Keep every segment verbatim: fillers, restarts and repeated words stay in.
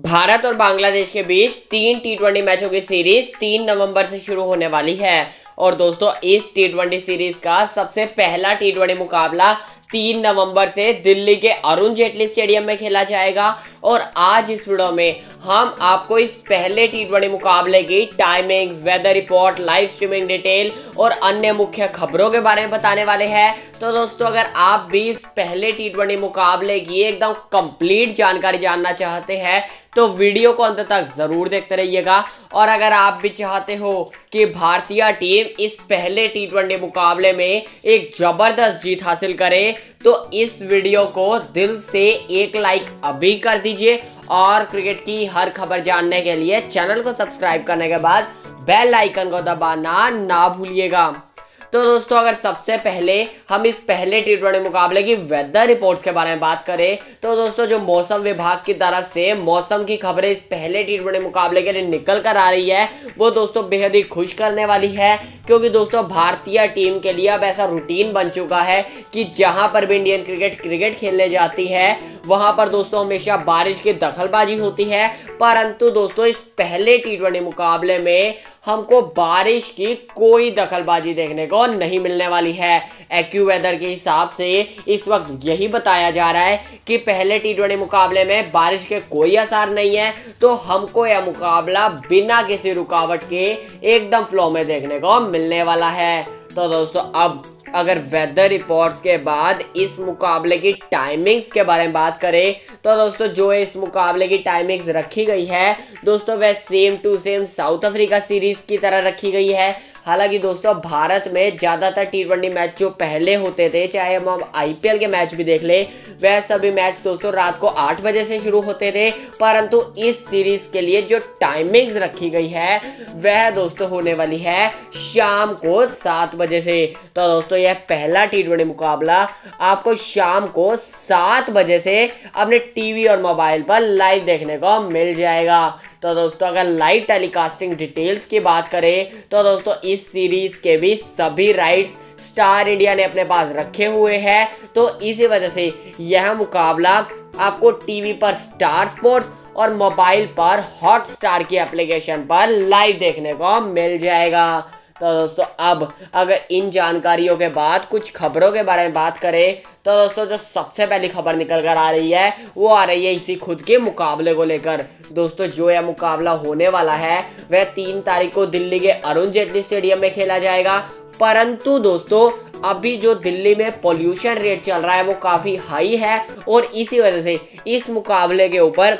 भारत और बांग्लादेश के बीच तीन टी ट्वेंटी मैचों की सीरीज तीन नवंबर से शुरू होने वाली है। और दोस्तों इस टी ट्वेंटी सीरीज का सबसे पहला टी ट्वेंटी मुकाबला तीन नवंबर से दिल्ली के अरुण जेटली स्टेडियम में खेला जाएगा। और आज इस वीडियो में हम आपको इस पहले टी ट्वेंटी मुकाबले की timings, weather report, live streaming detail और अन्य मुख्य खबरों के बारे में बताने वाले हैं। तो दोस्तों अगर आप भी इस पहले टी ट्वेंटी मुकाबले की एकदम कंप्लीट जानकारी जानना चाहते हैं तो वीडियो को अंत तक जरूर देखते रहिएगा। और अगर आप भी चाहते हो कि भारतीय टीम इस पहले टी ट्वेंटी मुकाबले में एक जबरदस्त जीत हासिल करे तो इस वीडियो को दिल से एक लाइक अभी कर दीजिए। और क्रिकेट की हर खबर जानने के लिए चैनल को सब्सक्राइब करने के बाद बेल आइकन को दबाना ना भूलिएगा। तो दोस्तों अगर सबसे पहले हम इस पहले टी ट्वेंटी मुकाबले की वेदर रिपोर्ट्स के बारे में बात करें तो दोस्तों जो मौसम विभाग की तरफ से मौसम की खबरें इस पहले टी ट्वेंटी मुकाबले के लिए निकल कर आ रही है वो दोस्तों बेहद ही खुश करने वाली है। क्योंकि दोस्तों भारतीय टीम के लिए अब ऐसा रूटीन बन चुका है कि जहां पर भी इंडियन क्रिकेट क्रिकेट खेलने जाती है वहां पर दोस्तों हमेशा बारिश की दखलबाजी होती है। परंतु दोस्तों इस पहले टी ट्वेंटी मुकाबले में हमको बारिश की कोई दखलबाजी देखने को नहीं मिलने वाली है। एक्यू वेदर के हिसाब से इस वक्त यही बताया जा रहा है कि पहले टी ट्वेंटी मुकाबले में बारिश के कोई असर नहीं है। तो हमको यह मुकाबला बिना किसी रुकावट के एकदम फ्लो में देखने को मिलने वाला है। तो दोस्तों अब अगर वेदर रिपोर्ट्स के बाद इस मुकाबले की टाइमिंग्स के बारे में बात करें तो दोस्तों जो इस मुकाबले की टाइमिंग्स रखी गई है दोस्तों वह same to same South Africa series की तरह रखी गई है। हालांकि दोस्तों भारत में ज़्यादातर टी ट्वेंटी मैच जो पहले होते थे, चाहे हम आईपीएल के मैच भी देख ले, वह सभी मैच दोस्तों रात को आठ बजे से शुरू होते थे। परंतु इस सीरीज के लिए जो टाइमिंग्स रखी गई है वह दोस्तों होने वाली है शाम को सात बजे से। तो दोस्तों यह पहला टी ट्वेंटी मुकाबला आपको शाम को सात बजे से अपने टीवी और मोबाइल पर लाइव देखने को मिल जाएगा। तो दोस्तों अगर लाइव टेलीकास्टिंग डिटेल्स की बात करें तो दोस्तों इस सीरीज के भी सभी राइट्स स्टार इंडिया ने अपने पास रखे हुए हैं। तो इसी वजह से यह मुकाबला आपको टीवी पर स्टार स्पोर्ट्स और मोबाइल पर हॉटस्टार की एप्लीकेशन पर लाइव देखने को मिल जाएगा। तो दोस्तों अब अगर इन जानकारियों के बाद कुछ खबरों के बारे में बात करें तो दोस्तों जो सबसे पहली खबर निकल कर आ रही है वो आ रही है इसी खुद के मुकाबले को लेकर। दोस्तों जो यह मुकाबला होने वाला है वह तीन तारीख को दिल्ली के अरुण जेटली स्टेडियम में खेला जाएगा। परंतु दोस्तों अभी जो दिल्ली में पोल्यूशन रेट चल रहा है वो काफ़ी हाई है और इसी वजह से इस मुकाबले के ऊपर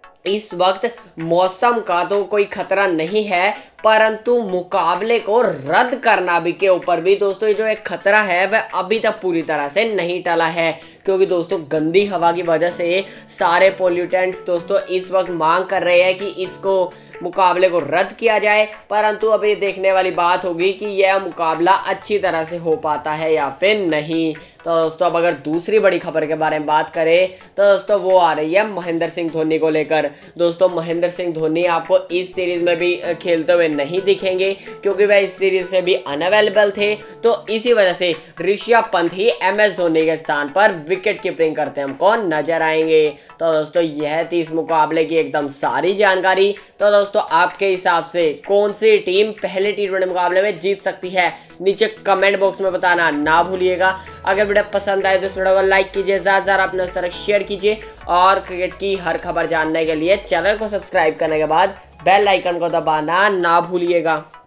इस वक्त मौसम का तो कोई खतरा नहीं है। परंतु मुकाबले को रद्द करना भी के ऊपर भी दोस्तों ये जो एक खतरा है वह अभी तक पूरी तरह से नहीं टला है। क्योंकि दोस्तों गंदी हवा की वजह से सारे पोल्यूटेंट्स दोस्तों इस वक्त मांग कर रहे हैं कि इसको मुकाबले को रद्द किया जाए। परंतु अब ये देखने वाली बात होगी कि यह मुकाबला अच्छी तरह से हो पाता है या फिर नहीं। तो दोस्तों अब अगर दूसरी बड़ी खबर के बारे में बात करें तो दोस्तों वो आ रही है महेंद्र सिंह धोनी को लेकर। दोस्तों महेंद्र सिंह धोनी आपको इस सीरीज में भी खेलते हुए नहीं दिखेंगे क्योंकि वह इस सीरीज से भी अनअवेलेबल थे। तो इसी वजह से ऋषभ पंत ही एम एस धोनी के स्थान पर विकेट कीपिंग करते हमको नजर आएंगे। तो दोस्तों यह थी इस मुकाबले की एकदम सारी जानकारी। तो दोस्तों आपके हिसाब से कौन सी टीम पहले टी ट्वेंटी मुकाबले में जीत सकती है नीचे कमेंट बॉक्स में बताना ना भूलिएगा। अगर वीडियो पसंद आए तो इस वीडियो को लाइक कीजिए, ज़्यादा से ज़्यादा अपने उस तरह शेयर कीजिए और क्रिकेट की हर खबर जानने के लिए चैनल को सब्सक्राइब करने के बाद बेल आइकन को दबाना ना भूलिएगा।